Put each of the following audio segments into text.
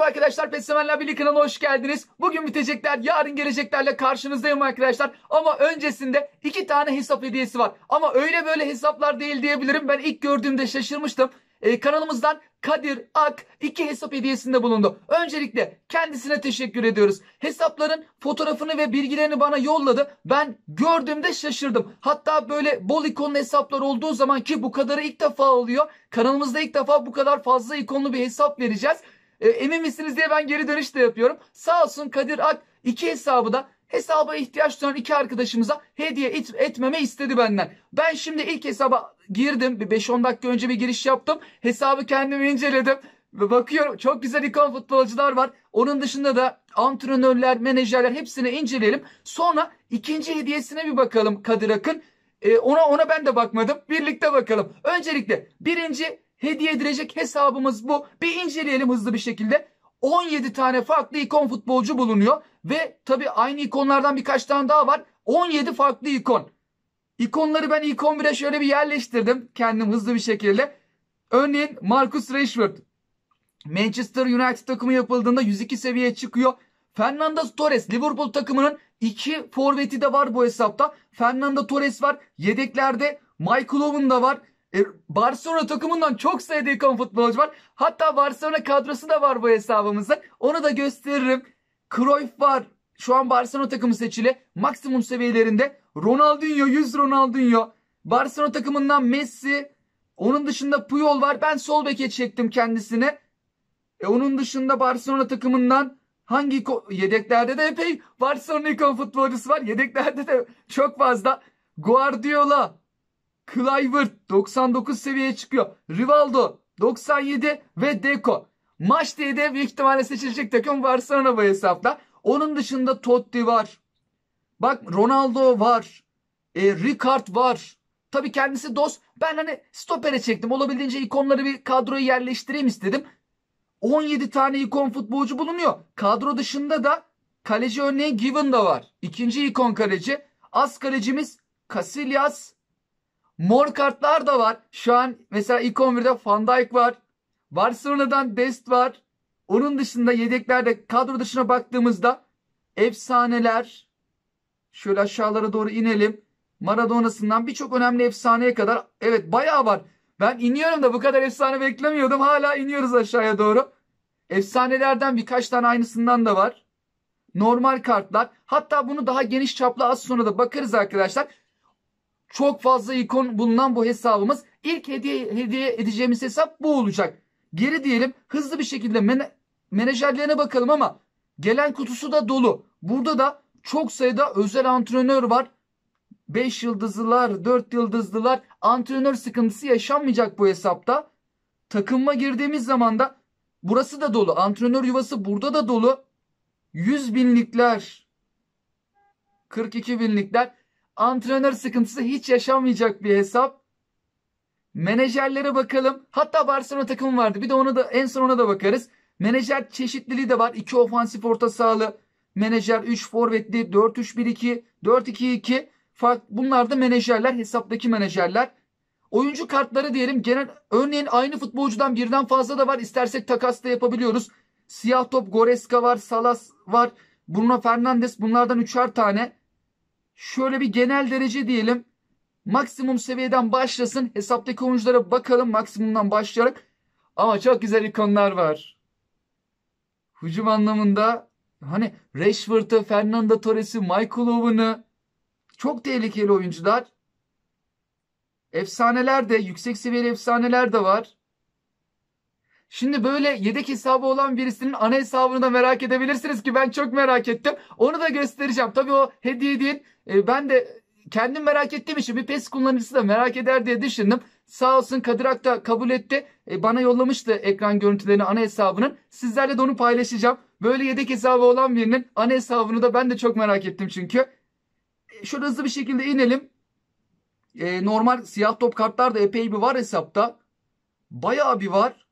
arkadaşlar, PES Severler Birliği kanalına hoş geldiniz. Bugün bitecekler, yarın geleceklerle karşınızdayım arkadaşlar. Ama öncesinde 2 tane hesap hediyesi var. Ama öyle böyle hesaplar değil diyebilirim. Ben ilk gördüğümde şaşırmıştım. Kanalımızdan Kadir Ak 2 hesap hediyesinde bulundu. Öncelikle kendisine teşekkür ediyoruz. Hesapların fotoğrafını ve bilgilerini bana yolladı. Ben gördüğümde şaşırdım. Hatta böyle bol ikonlu hesaplar olduğu zaman, ki bu kadarı ilk defa oluyor. Kanalımızda ilk defa bu kadar fazla ikonlu bir hesap vereceğiz. Emin misiniz diye ben geri dönüş de yapıyorum. Sağ olsun Kadir Ak 2 hesabı da hesaba ihtiyaç duyan 2 arkadaşımıza hediye etmemi istedi benden. Ben şimdi ilk hesaba girdim. Bir 5-10 dakika önce bir giriş yaptım. Hesabı kendim inceledim. Ve bakıyorum, çok güzel ikon futbolcular var. Onun dışında da antrenörler, menajerler, hepsini inceleyelim. Sonra ikinci hediyesine bir bakalım Kadir Ak'ın. Ona ben de bakmadım. Birlikte bakalım. Öncelikle birinci hediye edilecek hesabımız bu. Bir inceleyelim hızlı bir şekilde. 17 tane farklı ikon futbolcu bulunuyor. Ve tabii aynı ikonlardan birkaç tane daha var. 17 farklı ikon. İkonları ben ilk 11'e şöyle bir yerleştirdim. Kendim hızlı bir şekilde. Örneğin Marcus Rashford. Manchester United takımı yapıldığında 102 seviyeye çıkıyor. Fernando Torres, Liverpool takımının 2 forveti de var bu hesapta. Fernando Torres var. Yedeklerde Michael Owen da var. Barcelona takımından çok sayıda ikon futbolcu var. Hatta Barcelona kadrosu da var bu hesabımızda. Onu da gösteririm. Cruyff var. Şu an Barcelona takımı seçili. Maksimum seviyelerinde. Ronaldinho, 100 Ronaldinho. Barcelona takımından Messi. Onun dışında Puyol var. Ben sol beke çektim kendisine. Onun dışında Barcelona takımından hangi yedeklerde de epey Barcelona ikon futbolcusu var. Yedeklerde de çok fazla. Guardiola, Kluivert 99 seviyeye çıkıyor. Rivaldo 97 ve Deco. Maç diye de büyük ihtimalle seçilecek takım Barcelona bu hesapta. Onun dışında Totti var. Bak, Ronaldo var. Ricard var. Tabii kendisi dost. Ben hani stopere çektim. Olabildiğince ikonları bir kadroya yerleştireyim istedim. 17 tane ikon futbolcu bulunuyor. Kadro dışında da kaleci örneğin Given da var. İkinci ikon kaleci. As kalecimiz Casillas. Mor kartlar da var. Şu an mesela ikon 1'de Van Dijk var. Barcelona'dan Dest var. Onun dışında yedeklerde kadro dışına baktığımızda efsaneler. Şöyle aşağılara doğru inelim. Maradona'sından birçok önemli efsaneye kadar. Evet, bayağı var. Ben iniyorum da bu kadar efsane beklemiyordum. Hala iniyoruz aşağıya doğru. Efsanelerden birkaç tane aynısından da var. Normal kartlar. Hatta bunu daha geniş çaplı az sonra da bakarız arkadaşlar. Çok fazla ikon bulunan bu hesabımız. İlk hediye edeceğimiz hesap bu olacak. Geri diyelim, hızlı bir şekilde menajerlerine bakalım ama gelen kutusu da dolu. Burada da çok sayıda özel antrenör var. 5 yıldızlılar, 4 yıldızlılar. Antrenör sıkıntısı yaşanmayacak bu hesapta. Takıma girdiğimiz zaman da burası da dolu. Antrenör yuvası burada da dolu. 100 binlikler, 42 binlikler. Antrenör sıkıntısı hiç yaşanmayacak bir hesap. Menajerlere bakalım. Hatta Barcelona takımı vardı. Bir de en son ona da bakarız. Menajer çeşitliliği de var. 2 ofansif orta sahalı menajer, 3 forvetli, 4-3-1-2, 4-2-2. Bunlar da menajerler, hesaptaki menajerler. Oyuncu kartları diyelim. Genel örneğin aynı futbolcudan birden fazla da var. İstersek takas da yapabiliyoruz. Siyah top Goretzka var, Salas var, Bruno Fernandes, bunlardan 3'er tane. Şöyle bir genel derece diyelim. Maksimum seviyeden başlasın. Hesaptaki oyunculara bakalım maksimumdan başlayarak. Ama çok güzel ikonlar var. Hücum anlamında hani Rashford'u, Fernando Torres'i, Michael Owen'ı, çok tehlikeli oyuncular. Efsaneler de, yüksek seviyeli efsaneler de var. Şimdi böyle yedek hesabı olan birisinin ana hesabını da merak edebilirsiniz ki ben çok merak ettim. Onu da göstereceğim. Tabii o hediye değil. Ben de kendim merak ettiğim için bir PES kullanıcısı da merak eder diye düşündüm. Sağ olsun Kadir Ak da kabul etti. Bana yollamıştı ekran görüntülerini, ana hesabının. Sizlerle de onu paylaşacağım. Böyle yedek hesabı olan birinin ana hesabını da ben de çok merak ettim çünkü. Şöyle hızlı bir şekilde inelim. Normal siyah top kartlar da epey bir var hesapta. Bayağı bir var.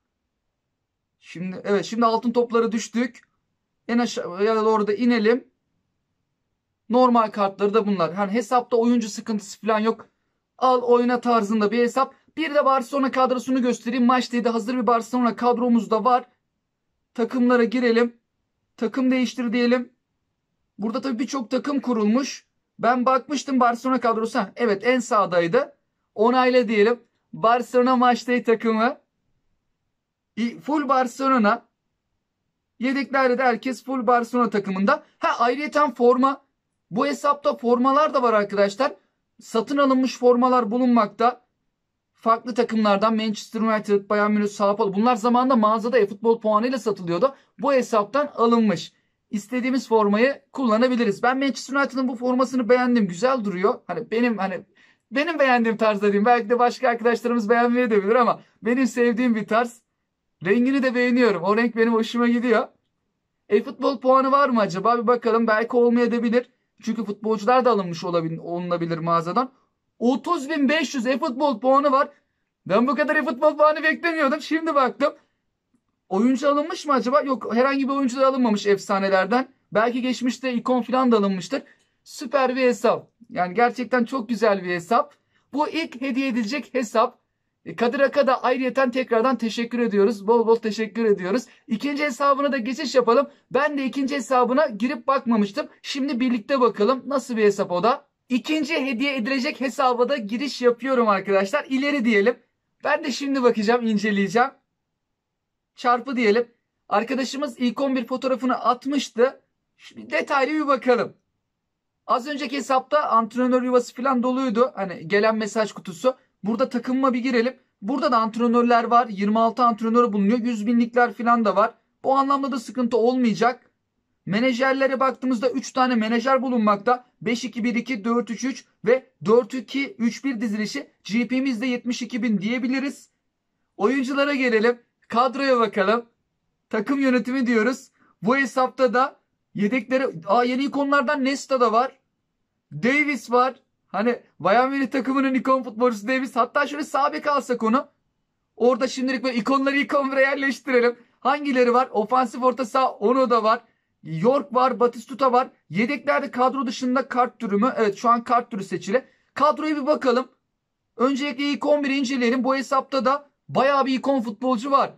Şimdi altın topları düştük. En aşağıya doğru da inelim. Normal kartları da bunlar. Yani hesapta oyuncu sıkıntısı falan yok. Al oyna tarzında bir hesap. Bir de Barcelona kadrosunu göstereyim. Maçta da hazır bir Barcelona kadromuz da var. Takımlara girelim. Takım değiştir diyelim. Burada tabii birçok takım kurulmuş. Ben bakmıştım Barcelona kadrosu. Evet, en sağdaydı. Onayla diyelim. Barcelona maçtayı takımı. Full Barcelona. Yedeklerde de herkes full Barcelona takımında. Ayrıyeten forma. Bu hesapta formalar da var arkadaşlar. Satın alınmış formalar bulunmakta. Farklı takımlardan Manchester United, Bayern Münih, Sao Paulo. Bunlar zamanında mağazada eFootball puanıyla satılıyordu. Bu hesaptan alınmış. İstediğimiz formayı kullanabiliriz. Ben Manchester United'ın bu formasını beğendim. Güzel duruyor. Benim beğendiğim tarzda diyeyim. Belki de başka arkadaşlarımız beğenmeyebilir ama benim sevdiğim bir tarz. Rengini de beğeniyorum. O renk benim hoşuma gidiyor. eFootball puanı var mı acaba? Bir bakalım. Belki olmayabilir. Çünkü futbolcular da olunabilir mağazadan. 30.500 eFootball puanı var. Ben bu kadar eFootball puanı beklemiyordum. Şimdi baktım. Oyuncu alınmış mı acaba? Yok, herhangi bir oyuncu da alınmamış efsanelerden. Belki geçmişte ikon falan da alınmıştır. Süper bir hesap. Yani gerçekten çok güzel bir hesap. Bu ilk hediye edilecek hesap. Kadir Ak'a da ayrıyeten tekrardan teşekkür ediyoruz. Bol bol teşekkür ediyoruz. İkinci hesabına da geçiş yapalım. Ben de ikinci hesabına girip bakmamıştım. Şimdi birlikte bakalım nasıl bir hesap o da. İkinci hediye edilecek hesaba da giriş yapıyorum arkadaşlar. İleri diyelim. Ben de şimdi bakacağım, inceleyeceğim. Çarpı diyelim. Arkadaşımız ilk 11 fotoğrafını atmıştı. Şimdi detaylı bir bakalım. Az önceki hesapta antrenör yuvası falan doluydu. Hani gelen mesaj kutusu. Burada takımıma bir girelim. Burada da antrenörler var. 26 antrenör bulunuyor. 100 binlikler falan da var. Bu anlamda da sıkıntı olmayacak. Menajerlere baktığımızda 3 tane menajer bulunmakta. 5-2-1-2, 4-3-3 ve 4-2-3-1 dizilişi. GP'miz de 72.000 diyebiliriz. Oyunculara gelelim. Kadroya bakalım. Takım yönetimi diyoruz. Bu hesapta da yedekleri... yeni ikonlardan Nesta da var. Davis var. Hani Bayern Münih takımının ikon futbolcusu Davis. Hatta şöyle sağ bek alsak onu. Orada şimdilik böyle ikonları ikon bire yerleştirelim. Hangileri var? Ofansif orta saha onu da var. York var. Batistuta var. Yedeklerde kadro dışında kart türü mü? Evet, şu an kart türü seçili. Kadroya bir bakalım. Öncelikle ilk 11'i inceleyelim. Bu hesapta da bayağı bir ikon futbolcu var.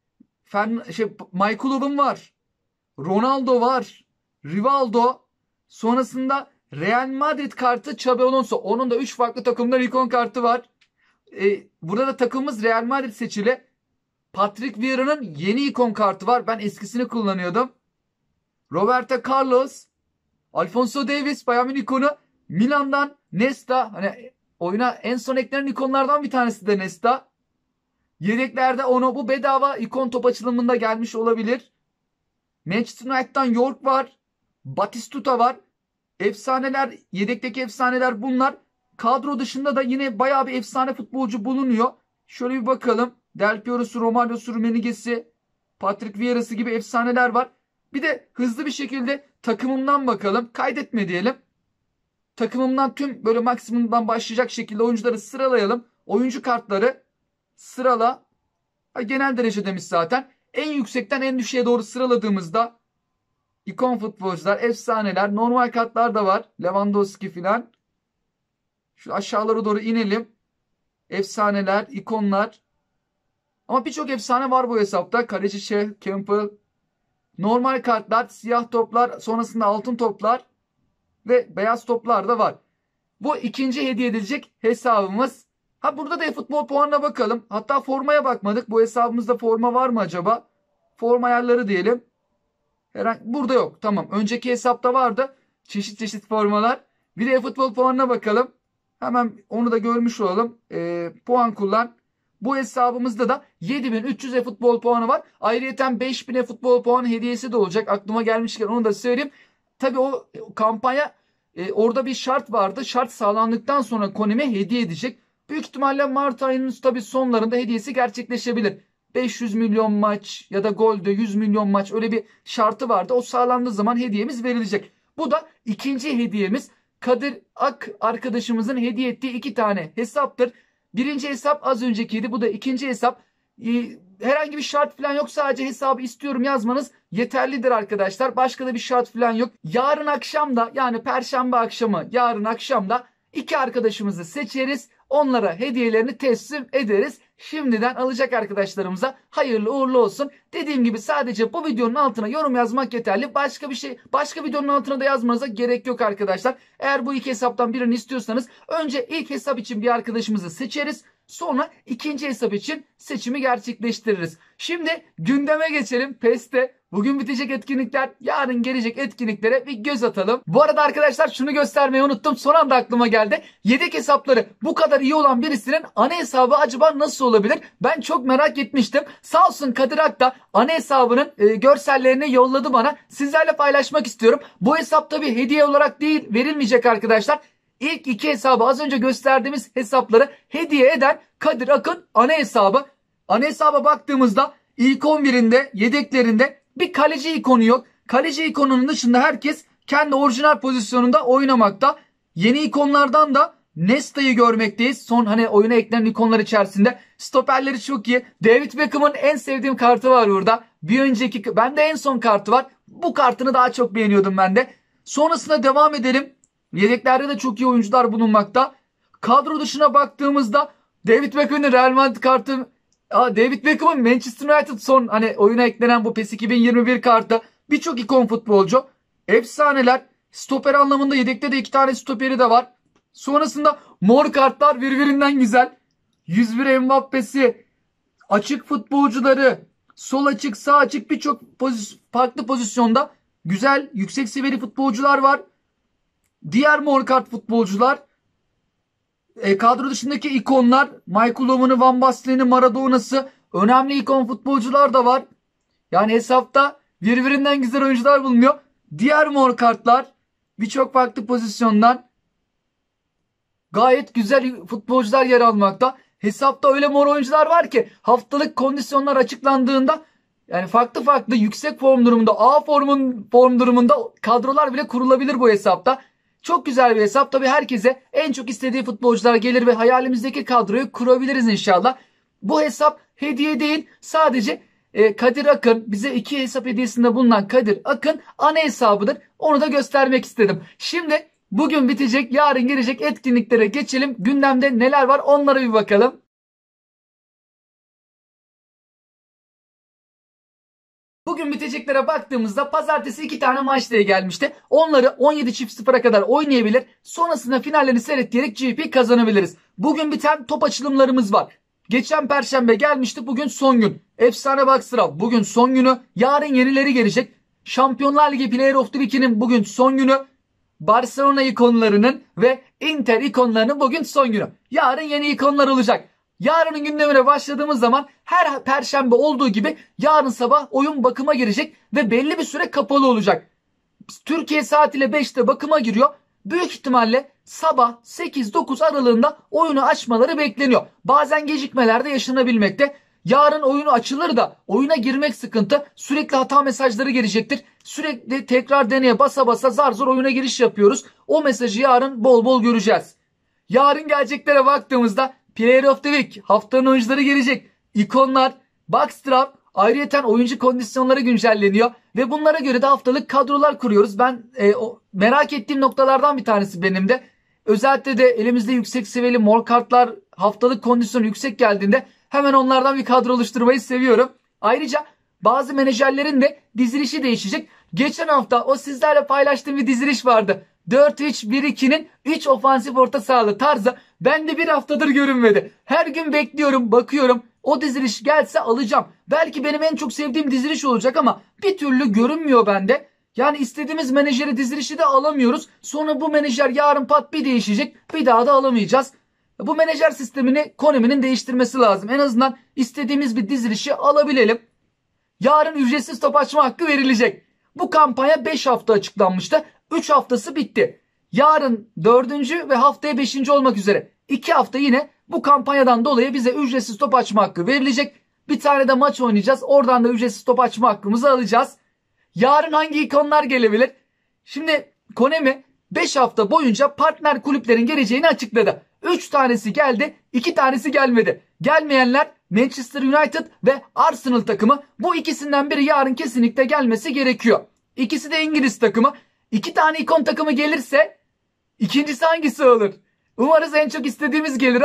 Michael Owen var. Ronaldo var. Rivaldo. Sonrasında Real Madrid kartı Xabi Alonso. Onun da 3 farklı takımdan ikon kartı var. Burada da takımımız Real Madrid seçili. Patrick Vieira'nın yeni ikon kartı var. Ben eskisini kullanıyordum. Roberto Carlos. Alphonso Davies. Bayern Münih ikonu. Milan'dan Nesta. Hani oyuna en son eklenen ikonlardan bir tanesi de Nesta. Yedeklerde onu, bu bedava ikon top açılımında gelmiş olabilir. Manchester United'dan York var. Batistuta var. Efsaneler, yedekteki efsaneler bunlar. Kadro dışında da yine bayağı bir efsane futbolcu bulunuyor. Şöyle bir bakalım. Del Piero'su, Romagnio'su, Rummenigge'si, Patrick Vieira'sı gibi efsaneler var. Bir de hızlı bir şekilde takımımdan bakalım. Kaydetme diyelim. Takımımdan tüm böyle maksimumdan başlayacak şekilde oyuncuları sıralayalım. Oyuncu kartları sırala. Genel derece demiş zaten. En yüksekten en düşüğe doğru sıraladığımızda ikon futbolcular, efsaneler, normal kartlar da var. Lewandowski filan. Şu aşağılara doğru inelim. Efsaneler, ikonlar. Ama birçok efsane var bu hesapta. Kaleci Shea, Campbell. Normal kartlar, siyah toplar, sonrasında altın toplar ve beyaz toplar da var. Bu ikinci hediye edilecek hesabımız. Burada da eFootball puanına bakalım. Hatta formaya bakmadık. Bu hesabımızda forma var mı acaba? Forma ayarları diyelim. Burada yok. Tamam. Önceki hesapta vardı. Çeşit çeşit formalar. Bir de eFootball puanına bakalım. Hemen onu da görmüş olalım. Puan kullan. Bu hesabımızda da 7.300 eFootball puanı var. Ayrıyeten 5.000 eFootball puanı hediyesi de olacak. Aklıma gelmişken onu da söyleyeyim. Tabii o kampanya orada bir şart vardı. Şart sağlandıktan sonra Konami hediye edecek. Büyük ihtimalle Mart ayının tabii sonlarında hediyesi gerçekleşebilir. 500 milyon maç ya da golde 100 milyon maç, öyle bir şartı vardı. O sağlandığı zaman hediyemiz verilecek. Bu da ikinci hediyemiz. Kadir Ak arkadaşımızın hediye ettiği 2 tane hesaptır. Birinci hesap az öncekiydi. Bu da ikinci hesap. Herhangi bir şart falan yok. Sadece hesabı istiyorum yazmanız yeterlidir arkadaşlar. Başka da bir şart falan yok. Yarın akşam da, yani Perşembe akşamı, yarın akşam da 2 arkadaşımızı seçeriz. Onlara hediyelerini teslim ederiz. şimdiden alacak arkadaşlarımıza hayırlı uğurlu olsun. Dediğim gibi sadece bu videonun altına yorum yazmak yeterli. Başka videonun altına da yazmanıza gerek yok arkadaşlar. Eğer bu iki hesaptan birini istiyorsanız önce ilk hesap için bir arkadaşımızı seçeriz. Sonra ikinci hesap için seçimi gerçekleştiririz. Şimdi gündeme geçelim. PES'te bugün bitecek etkinlikler, yarın gelecek etkinliklere bir göz atalım. Bu arada arkadaşlar şunu göstermeyi unuttum. Son anda aklıma geldi. Yedek hesapları bu kadar iyi olan birisinin ana hesabı acaba nasıl olabilir? Ben çok merak etmiştim. Sağ olsun Kadir Ak da ana hesabının görsellerini yolladı bana. Sizlerle paylaşmak istiyorum. Bu hesap tabii hediye olarak değil, verilmeyecek arkadaşlar. İlk iki hesabı, az önce gösterdiğimiz hesapları hediye eden Kadir Ak'ın ana hesabı. Ana hesaba baktığımızda ilk 11'inde, yedeklerinde bir kaleci ikonu yok. Kaleci ikonunun dışında herkes kendi orijinal pozisyonunda oynamakta. Yeni ikonlardan da Nesta'yı görmekteyiz. Son oyuna eklenen ikonlar içerisinde. Stoperleri çok iyi. David Beckham'ın en sevdiğim kartı var burada. Bir önceki, bende en son kartı var. Bu kartını daha çok beğeniyordum ben de. Sonrasında devam edelim. Yedeklerde de çok iyi oyuncular bulunmakta. Kadro dışına baktığımızda David Beckham'ın Real Madrid kartı, David Beckham'ın Manchester United son oyuna eklenen bu PES 2021 kartı. Birçok ikon futbolcu. Efsaneler. Stoper anlamında yedekte de 2 tane stoperi de var. Sonrasında mor kartlar birbirinden güzel. 101 Mbappe'si, açık futbolcuları, sol açık, sağ açık, birçok farklı pozisyonda güzel, yüksek seviyeli futbolcular var. Diğer mor kart futbolcular, kadro dışındaki ikonlar, Michael Owen'ı, Van Basten'i, Maradona'sı, önemli ikon futbolcular da var. Yani hesapta birbirinden güzel oyuncular bulunuyor. Diğer mor kartlar birçok farklı pozisyondan gayet güzel futbolcular yer almakta. Hesapta öyle mor oyuncular var ki haftalık kondisyonlar açıklandığında yani farklı yüksek form durumunda, form durumunda kadrolar bile kurulabilir bu hesapta. Çok güzel bir hesap. Tabii herkese en çok istediği futbolcular gelir ve hayalimizdeki kadroyu kurabiliriz inşallah. Bu hesap hediye değil, sadece Kadir Akın, bize 2 hesap hediyesinde bulunan Kadir Akın ana hesabıdır. Onu da göstermek istedim. Şimdi bugün bitecek, yarın gelecek etkinliklere geçelim. Gündemde neler var onlara bir bakalım. Bugün biteceklere baktığımızda pazartesi 2 tane maç diye gelmişti. Onları 17.00'a kadar oynayabilir. Sonrasında finallerini seyretleyerek GP kazanabiliriz. Bugün biten top açılımlarımız var. Geçen perşembe gelmişti. Bugün son gün. Efsane Box Draw bugün son günü. Yarın yenileri gelecek. Şampiyonlar Ligi Player of the Week'inin bugün son günü. Barcelona ikonlarının ve Inter ikonlarının bugün son günü. Yarın yeni ikonlar olacak. Yarının gündemine başladığımız zaman her perşembe olduğu gibi yarın sabah oyun bakıma girecek ve belli bir süre kapalı olacak. Türkiye saatiyle 5'te bakıma giriyor. Büyük ihtimalle sabah 8-9 aralığında oyunu açmaları bekleniyor. Bazen gecikmeler de yaşanabilmekte. Yarın oyunu açılır da oyuna girmek sıkıntı. Sürekli hata mesajları gelecektir. Sürekli tekrar deneye basa basa zar zor oyuna giriş yapıyoruz. O mesajı yarın bol bol göreceğiz. Yarın geleceklere baktığımızda Player of the Week, haftanın oyuncuları gelecek. İkonlar, Box Draft, ayrıyeten oyuncu kondisyonları güncelleniyor. Ve bunlara göre de haftalık kadrolar kuruyoruz. Ben merak ettiğim noktalardan bir tanesi benim de. Özellikle de elimizde yüksek seviyeli mor kartlar, haftalık kondisyon yüksek geldiğinde hemen onlardan bir kadro oluşturmayı seviyorum. Ayrıca bazı menajerlerin de dizilişi değişecek. Geçen hafta o sizlerle paylaştığım bir diziliş vardı. 4-3-1-2'nin 3 ofansif orta sahalı tarzı bende bir haftadır görünmedi. Her gün bekliyorum, bakıyorum. O diziliş gelse alacağım. Belki benim en çok sevdiğim diziliş olacak ama bir türlü görünmüyor bende. Yani istediğimiz menajeri dizilişi de alamıyoruz. Sonra bu menajer yarın pat bir değişecek. Bir daha da alamayacağız. Bu menajer sistemini Konami'nin değiştirmesi lazım. En azından istediğimiz bir dizilişi alabilelim. Yarın ücretsiz top açma hakkı verilecek. Bu kampanya 5 hafta açıklanmıştı. 3 haftası bitti. Yarın 4. ve haftaya 5. olmak üzere 2 hafta yine bu kampanyadan dolayı bize ücretsiz top açma hakkı verilecek. Bir tane de maç oynayacağız. Oradan da ücretsiz top açma hakkımızı alacağız. Yarın hangi ikonlar gelebilir? Şimdi Konami 5 hafta boyunca partner kulüplerin geleceğini açıkladı. 3 tanesi geldi, 2 tanesi gelmedi. Gelmeyenler Manchester United ve Arsenal takımı. Bu ikisinden biri yarın kesinlikle gelmesi gerekiyor. İkisi de İngiliz takımı. 2 tane ikon takımı gelirse ikincisi hangisi olur? Umarız en çok istediğimiz gelir ama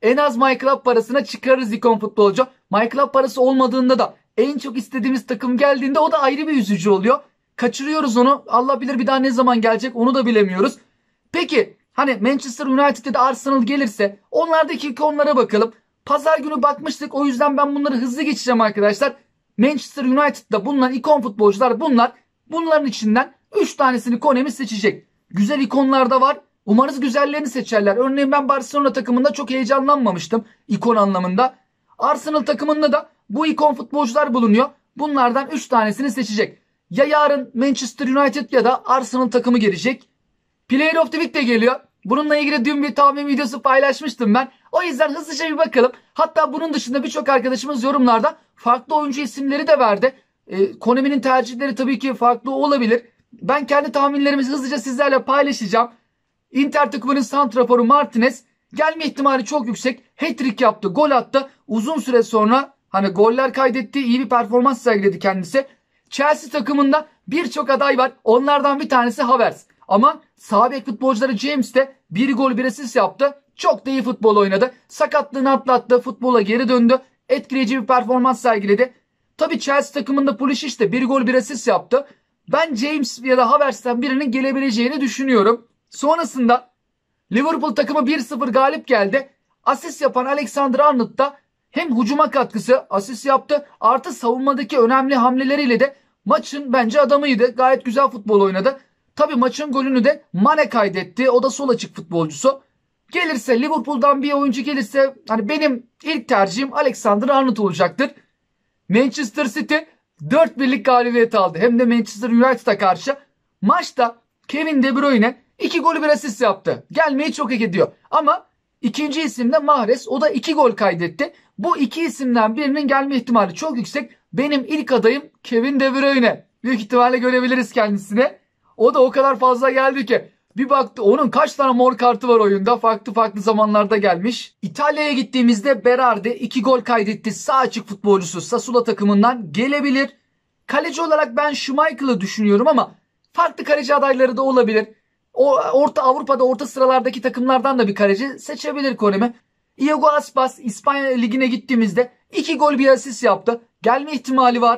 en az My Club parasına çıkarırız ikon futbolcu. My Club parası olmadığında da en çok istediğimiz takım geldiğinde o da ayrı bir üzücü oluyor. Kaçırıyoruz onu. Allah bilir bir daha ne zaman gelecek onu da bilemiyoruz. Peki hani Manchester United'de de Arsenal gelirse onlardaki ikonlara bakalım. Pazar günü bakmıştık, o yüzden ben bunları hızlı geçeceğim arkadaşlar. Manchester United'da bulunan ikon futbolcular bunlar. Bunların içinden 3 tanesini Konami seçecek. Güzel ikonlar da var. Umarız güzellerini seçerler. Örneğin ben Barcelona takımında çok heyecanlanmamıştım ikon anlamında. Arsenal takımında da bu ikon futbolcular bulunuyor. Bunlardan 3 tanesini seçecek. Ya yarın Manchester United ya da Arsenal takımı gelecek. Player of the Week de geliyor. Bununla ilgili dün bir tahmin videosu paylaşmıştım ben. O yüzden hızlıca bir bakalım. Hatta bunun dışında birçok arkadaşımız yorumlarda farklı oyuncu isimleri de verdi. Konami'nin tercihleri tabii ki farklı olabilir. Ben kendi tahminlerimizi hızlıca sizlerle paylaşacağım. Inter takımının santraforu Martinez gelme ihtimali çok yüksek. Hat-trick yaptı, gol attı. Uzun süre sonra hani goller kaydetti, iyi bir performans sergiledi kendisi. Chelsea takımında birçok aday var. Onlardan bir tanesi Havertz. Ama sağ bek futbolcuları James de bir gol bir asist yaptı. Çok da iyi futbol oynadı. Sakatlığını atlattı, futbola geri döndü. Etkileyici bir performans sergiledi. Tabii Chelsea takımında Pulisic de bir gol bir asist yaptı. Ben James ya da Havertz'ten birinin gelebileceğini düşünüyorum. Sonrasında Liverpool takımı 1-0 galip geldi. Asist yapan Alexander-Arnold da hem hücuma katkısı, asist yaptı, artı savunmadaki önemli hamleleriyle de maçın bence adamıydı. Gayet güzel futbol oynadı. Tabii maçın golünü de Mane kaydetti. O da sol açık futbolcusu. Gelirse Liverpool'dan bir oyuncu gelirse hani benim ilk tercihim Alexander-Arnold olacaktır. Manchester City 4-1'lik galibiyet aldı. Hem de Manchester United'a karşı. Maçta Kevin De Bruyne 2 gol bir asist yaptı. Gelmeyi çok hak ediyor. Ama ikinci isim de Mahrez. O da 2 gol kaydetti. Bu iki isimden birinin gelme ihtimali çok yüksek. Benim ilk adayım Kevin De Bruyne. Büyük ihtimalle görebiliriz kendisini. O da o kadar fazla geldi ki. Bir baktı onun kaç tane mor kartı var oyunda. Farklı zamanlarda gelmiş. İtalya'ya gittiğimizde Berardi 2 gol kaydetti. Sağ açık futbolcusu Sassuolo takımından gelebilir. Kaleci olarak ben Schmeichel'ı düşünüyorum ama farklı kaleci adayları da olabilir. O Avrupa'da orta sıralardaki takımlardan da bir kaleci seçebilir Konami. Iago Aspas İspanya Ligi'ne gittiğimizde 2 gol bir asist yaptı. Gelme ihtimali var.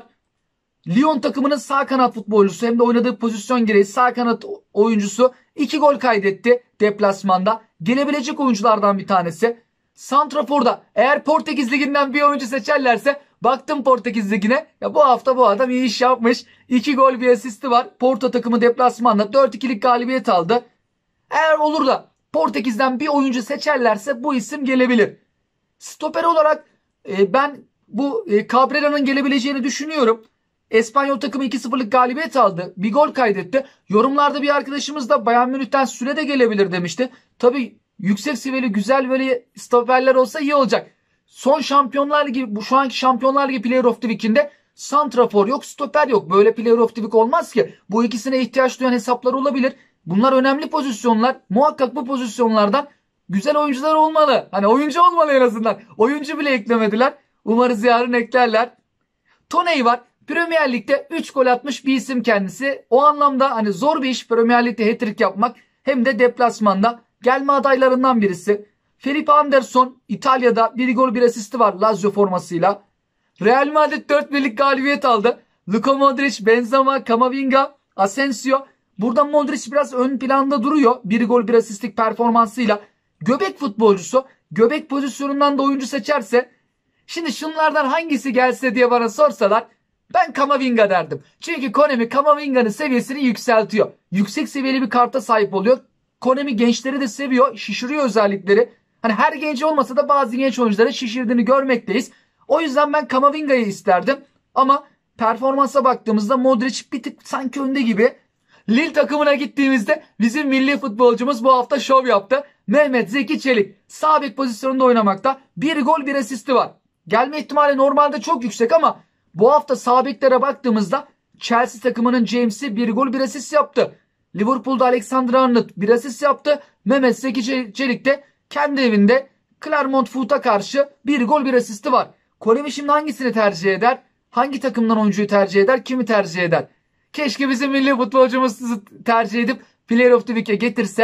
Lyon takımının sağ kanat futbolcusu hem de oynadığı pozisyon gereği sağ kanat oyuncusu 2 gol kaydetti deplasmanda. Gelebilecek oyunculardan bir tanesi. Santrafor'da eğer Portekiz Ligi'nden bir oyuncu seçerlerse baktım Portekiz Ligi'ne. Ya bu hafta bu adam iyi iş yapmış. 2 gol bir asisti var. Porto takımı deplasmanda 4-2'lik galibiyet aldı. Eğer olur da Portekiz'den bir oyuncu seçerlerse bu isim gelebilir. Stoper olarak ben bu Cabrera'nın gelebileceğini düşünüyorum. Espanyol takımı 2-0'lık galibiyet aldı. Bir gol kaydetti. Yorumlarda bir arkadaşımız da Bayern Münih'ten süre de gelebilir demişti. Tabii yüksek seviyeli güzel böyle stoperler olsa iyi olacak. Son Şampiyonlar Ligi, bu şu anki Şampiyonlar Ligi Player of the Week'inde santrafor yok, stoper yok. Böyle Player of the Week olmaz ki. Bu ikisine ihtiyaç duyan hesaplar olabilir. Bunlar önemli pozisyonlar. Muhakkak bu pozisyonlardan güzel oyuncular olmalı. Hani oyuncu olmalı en azından. Oyuncu bile eklemediler. Umarız yarın eklerler. Toney var. Premier Lig'de 3 gol atmış bir isim kendisi. O anlamda hani zor bir iş Premier Lig'de hat-trick yapmak. Hem de deplasmanda gelme adaylarından birisi. Felipe Anderson İtalya'da 1 gol 1 asisti var Lazio formasıyla. Real Madrid 4-1'lik galibiyet aldı. Luka Modric, Benzema, Camavinga, Asensio. Burada Modric biraz ön planda duruyor. 1 gol 1 asistlik performansıyla. Göbek futbolcusu. Göbek pozisyonundan da oyuncu seçerse. Şimdi şunlardan hangisi gelse diye bana sorsalar ben Camavinga derdim. Çünkü Konami Camavinga'nın seviyesini yükseltiyor. Yüksek seviyeli bir karta sahip oluyor. Konami gençleri de seviyor. Şişiriyor özellikleri. Hani her genç olmasa da bazı genç oyuncuları şişirdiğini görmekteyiz. O yüzden ben Camavinga'yı isterdim. Ama performansa baktığımızda Modric bir tık sanki önde gibi. Lille takımına gittiğimizde bizim milli futbolcumuz bu hafta şov yaptı. Mehmet Zeki Çelik sağ bek pozisyonunda oynamakta. 1 gol 1 asisti var. Gelme ihtimali normalde çok yüksek ama bu hafta sağ beklere baktığımızda Chelsea takımının James'i 1 gol 1 asist yaptı. Liverpool'da Alexander-Arnold 1 asist yaptı. Mehmet Zeki Çelik de kendi evinde Clermont Foot'a karşı 1 gol 1 asisti var. Konami şimdi hangisini tercih eder? Hangi takımdan oyuncuyu tercih eder? Kimi tercih eder? Keşke bizim milli futbolcumuzu tercih edip Player of the Week'e getirse.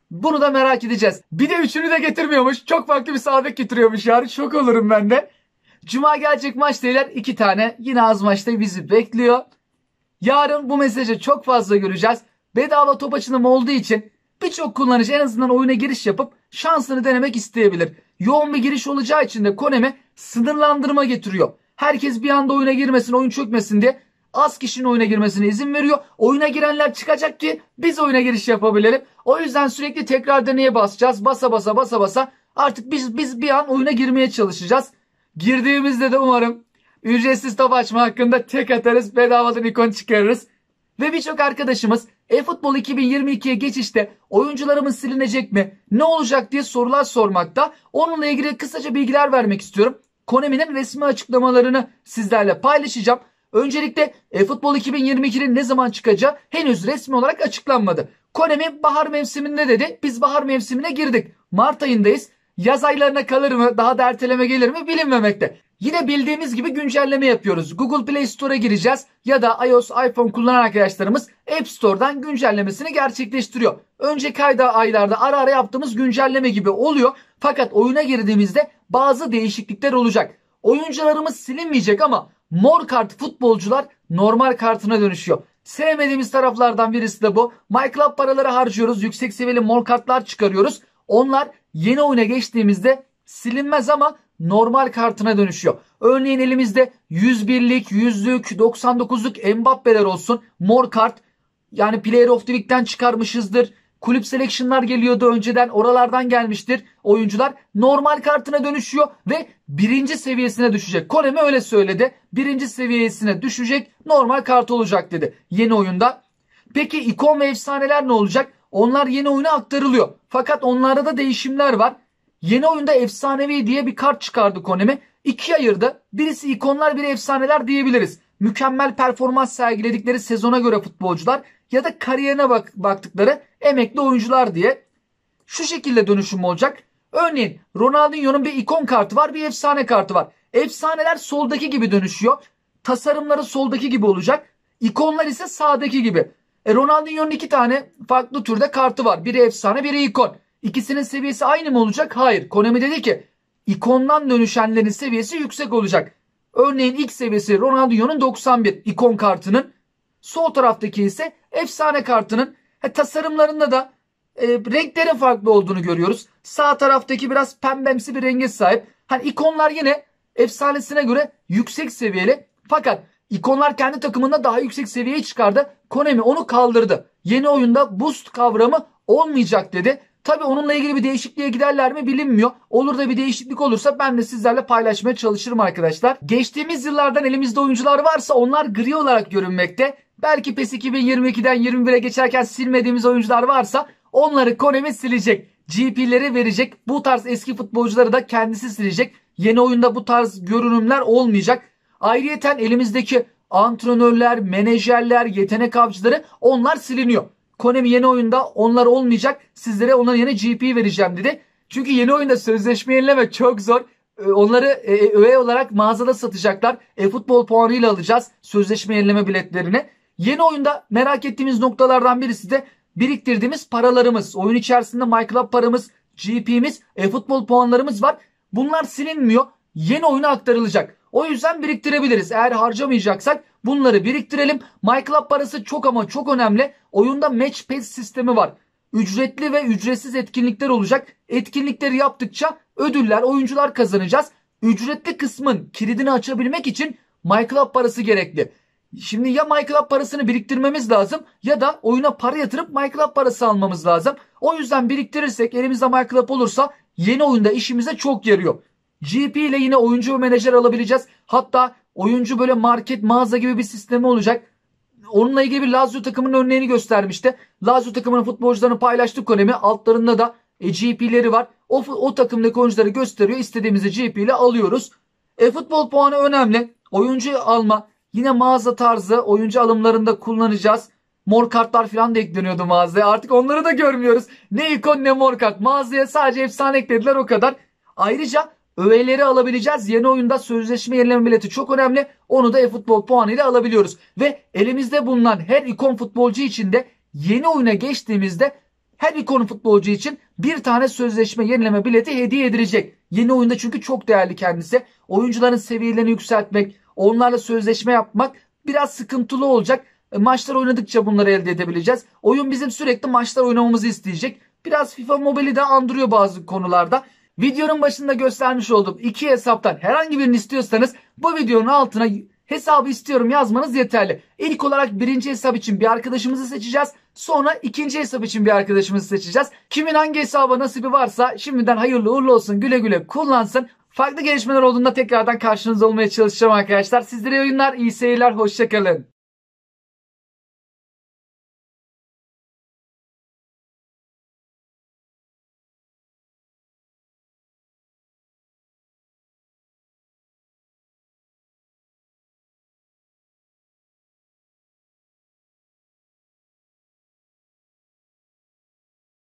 Bunu da merak edeceğiz. Bir de üçünü de getirmiyormuş. Çok farklı bir sağ bek getiriyormuş yani. Şok olurum ben de. Cuma gelecek maç değiller 2 tane. Yine az maçta bizi bekliyor. Yarın bu mesajı çok fazla göreceğiz. Bedava top açılımı olduğu için birçok kullanıcı en azından oyuna giriş yapıp şansını denemek isteyebilir. Yoğun bir giriş olacağı için de Konami sınırlandırma getiriyor. Herkes bir anda oyuna girmesin, oyun çökmesin diye az kişinin oyuna girmesine izin veriyor. Oyuna girenler çıkacak ki biz oyuna giriş yapabilelim. O yüzden sürekli tekrar deneye basacağız. Basa basa artık biz bir an oyuna girmeye çalışacağız. Girdiğimizde de umarım ücretsiz top açma hakkında tek atarız, bedavadan ikon çıkarırız. Ve birçok arkadaşımız eFootball 2022'ye geçişte oyuncularımız silinecek mi, ne olacak diye sorular sormakta. Onunla ilgili kısaca bilgiler vermek istiyorum. Konami'nin resmi açıklamalarını sizlerle paylaşacağım. Öncelikle eFootball 2022'nin ne zaman çıkacağı henüz resmi olarak açıklanmadı. Konami bahar mevsiminde dedi. Biz bahar mevsimine girdik. Mart ayındayız. Yaz aylarına kalır mı, daha da erteleme gelir mi bilinmemekte. Yine bildiğimiz gibi güncelleme yapıyoruz. Google Play Store'a gireceğiz ya da iOS, iPhone kullanan arkadaşlarımız App Store'dan güncellemesini gerçekleştiriyor. Önceki aylarda ara ara yaptığımız güncelleme gibi oluyor. Fakat oyuna girdiğimizde bazı değişiklikler olacak. Oyuncularımız silinmeyecek ama mor kart futbolcular normal kartına dönüşüyor. Sevmediğimiz taraflardan birisi de bu. MyClub paraları harcıyoruz. Yüksek seviyeli mor kartlar çıkarıyoruz. Onlar yeni oyuna geçtiğimizde silinmez ama normal kartına dönüşüyor. Örneğin elimizde 101'lik, 100'lük, 99'luk Mbappe'ler olsun. Mor kart. Yani Player of the Week'ten çıkarmışızdır. Kulüp selection'lar geliyordu önceden. Oralardan gelmiştir oyuncular. Normal kartına dönüşüyor ve birinci seviyesine düşecek. Konami öyle söyledi. Birinci seviyesine düşecek. Normal kart olacak dedi yeni oyunda. Peki ikon ve efsaneler ne olacak? Onlar yeni oyuna aktarılıyor. Fakat onlarda da değişimler var. Yeni oyunda efsanevi diye bir kart çıkardı Konami. İkiye ayırdı. Birisi ikonlar, biri efsaneler diyebiliriz. Mükemmel performans sergiledikleri sezona göre futbolcular ya da kariyerine baktıkları emekli oyuncular diye. Şu şekilde dönüşüm olacak. Örneğin Ronaldinho'nun bir ikon kartı var, bir efsane kartı var. Efsaneler soldaki gibi dönüşüyor. Tasarımları soldaki gibi olacak. İkonlar ise sağdaki gibi. Ronaldinho'nun 2 tane farklı türde kartı var. Biri efsane, biri ikon. İkisinin seviyesi aynı mı olacak? Hayır. Konami dedi ki ikondan dönüşenlerin seviyesi yüksek olacak. Örneğin ilk seviyesi Ronaldinho'nun 91 ikon kartının. Sol taraftaki ise efsane kartının. Tasarımlarında da renklerin farklı olduğunu görüyoruz. Sağ taraftaki biraz pembemsi bir renge sahip. Hani ikonlar yine efsanesine göre yüksek seviyeli. Fakat ikonlar kendi takımında daha yüksek seviyeye çıkardı. Konami onu kaldırdı. Yeni oyunda boost kavramı olmayacak dedi. Tabi onunla ilgili bir değişikliğe giderler mi bilinmiyor. Olur da bir değişiklik olursa ben de sizlerle paylaşmaya çalışırım arkadaşlar. Geçtiğimiz yıllardan elimizde oyuncular varsa onlar gri olarak görünmekte. Belki PES 2022'den 21'e geçerken silmediğimiz oyuncular varsa onları Konami silecek. GP'leri verecek. Bu tarz eski futbolcuları da kendisi silecek. Yeni oyunda bu tarz görünümler olmayacak. Ayrıyeten elimizdeki antrenörler, menajerler, yetenek avcıları onlar siliniyor. Konami yeni oyunda onlar olmayacak. Sizlere onların yerine GP vereceğim dedi. Çünkü yeni oyunda sözleşme yenilemek çok zor. Onları öğe olarak mağazada satacaklar. eFootball puanıyla alacağız sözleşme yenileme biletlerini. Yeni oyunda merak ettiğimiz noktalardan birisi de biriktirdiğimiz paralarımız. Oyun içerisinde MyClub paramız, GP'miz, eFootball puanlarımız var. Bunlar silinmiyor. Yeni oyuna aktarılacak. O yüzden biriktirebiliriz. Eğer harcamayacaksak bunları biriktirelim. MyClub parası çok ama çok önemli. Oyunda Match Pass sistemi var. Ücretli ve ücretsiz etkinlikler olacak. Etkinlikleri yaptıkça ödüller, oyuncular kazanacağız. Ücretli kısmın kilidini açabilmek için MyClub parası gerekli. Şimdi ya MyClub parasını biriktirmemiz lazım ya da oyuna para yatırıp MyClub parası almamız lazım. O yüzden biriktirirsek, elimizde MyClub olursa yeni oyunda işimize çok yarıyor. GP ile yine oyuncu ve menajer alabileceğiz. Hatta oyuncu böyle market, mağaza gibi bir sistemi olacak. Onunla ilgili bir Lazio takımının örneğini göstermişti. Lazio takımının futbolcularını paylaştık Konami. Altlarında da GP'leri var. O takımdaki oyuncuları gösteriyor. İstediğimizi GP ile alıyoruz. Futbol puanı önemli. Oyuncu alma. Yine mağaza tarzı oyuncu alımlarında kullanacağız. Mor kartlar falan da ekleniyordu mağazaya. Artık onları da görmüyoruz. Ne ikon ne mor kart. Mağazaya sadece efsane eklediler, o kadar. Ayrıca öğeleri alabileceğiz. Yeni oyunda sözleşme yenileme bileti çok önemli. Onu da eFootball puanıyla alabiliyoruz. Ve elimizde bulunan her ikon futbolcu için de yeni oyuna geçtiğimizde her ikonu futbolcu için bir tane sözleşme yenileme bileti hediye edilecek. Yeni oyunda çünkü çok değerli kendisi. Oyuncuların seviyelerini yükseltmek, onlarla sözleşme yapmak biraz sıkıntılı olacak. Maçlar oynadıkça bunları elde edebileceğiz. Oyun bizim sürekli maçlar oynamamızı isteyecek. Biraz FIFA Mobile'i de andırıyor bazı konularda. Videonun başında göstermiş olduğum iki hesaptan herhangi birini istiyorsanız bu videonun altına hesabı istiyorum yazmanız yeterli. İlk olarak birinci hesap için bir arkadaşımızı seçeceğiz. Sonra ikinci hesap için bir arkadaşımızı seçeceğiz. Kimin hangi hesaba nasibi varsa şimdiden hayırlı uğurlu olsun, güle güle kullansın. Farklı gelişmeler olduğunda tekrardan karşınızda olmaya çalışacağım arkadaşlar. Sizlere iyi oyunlar, iyi seyirler, hoşçakalın.